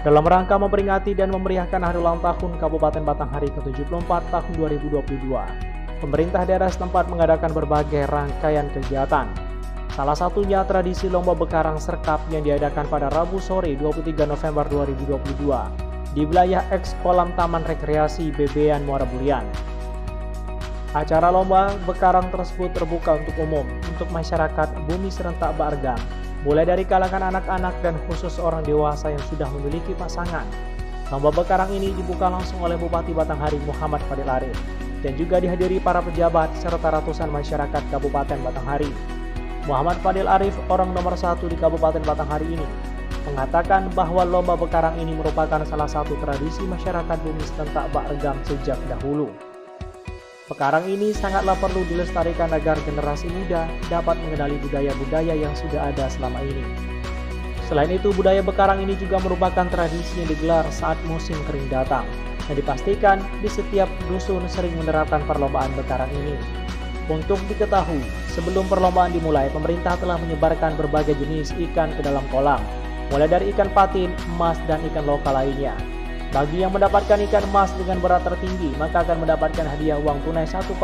Dalam rangka memperingati dan memeriahkan Hari Ulang Tahun Kabupaten Batanghari ke-74 tahun 2022, pemerintah daerah setempat mengadakan berbagai rangkaian kegiatan. Salah satunya tradisi Lomba Bekarang Serkap yang diadakan pada Rabu sore 23 November 2022 di wilayah eks kolam Taman Rekreasi Bebean Muara Bulian. Acara Lomba Bekarang tersebut terbuka untuk umum untuk masyarakat Bumi Serentak Baargam, mulai dari kalangan anak-anak dan khusus orang dewasa yang sudah memiliki pasangan. Lomba Bekarang ini dibuka langsung oleh Bupati Batanghari Muhammad Fadil Arif dan juga dihadiri para pejabat serta ratusan masyarakat Kabupaten Batanghari. Muhammad Fadil Arif, orang nomor 1 di Kabupaten Batanghari ini, mengatakan bahwa Lomba Bekarang ini merupakan salah satu tradisi masyarakat Bumi Serentak Baargam sejak dahulu. Bekarang ini sangatlah perlu dilestarikan agar generasi muda dapat mengenali budaya-budaya yang sudah ada selama ini. Selain itu, budaya Bekarang ini juga merupakan tradisi yang digelar saat musim kering datang, dan dipastikan di setiap dusun sering menerapkan perlombaan Bekarang ini. Untuk diketahui, sebelum perlombaan dimulai, pemerintah telah menyebarkan berbagai jenis ikan ke dalam kolam, mulai dari ikan patin, emas, dan ikan lokal lainnya. Bagi yang mendapatkan ikan emas dengan berat tertinggi, maka akan mendapatkan hadiah uang tunai 1,5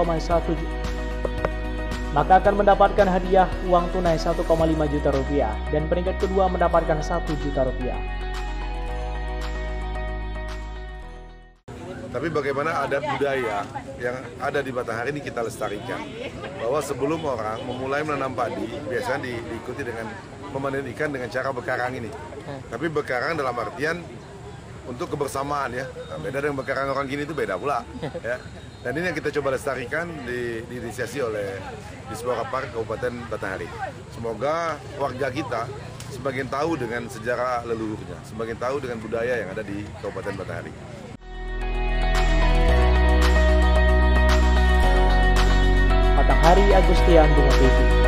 juta rupiah, dan peringkat kedua mendapatkan 1 juta rupiah. Tapi bagaimana adat budaya yang ada di Batanghari ini kita lestarikan. Bahwa sebelum orang memulai menanam padi, biasanya diikuti dengan memanen ikan dengan cara bekarang ini. Tapi bekarang dalam artian untuk kebersamaan ya. Nah, beda dengan bekarang orang gini itu beda pula ya. Dan ini yang kita coba lestarikan diinisiasi oleh Disporapar Park Kabupaten Batanghari. Semoga warga kita semakin tahu dengan sejarah leluhurnya, semakin tahu dengan budaya yang ada di Kabupaten Batanghari. Batanghari Agustian, Bunga TV.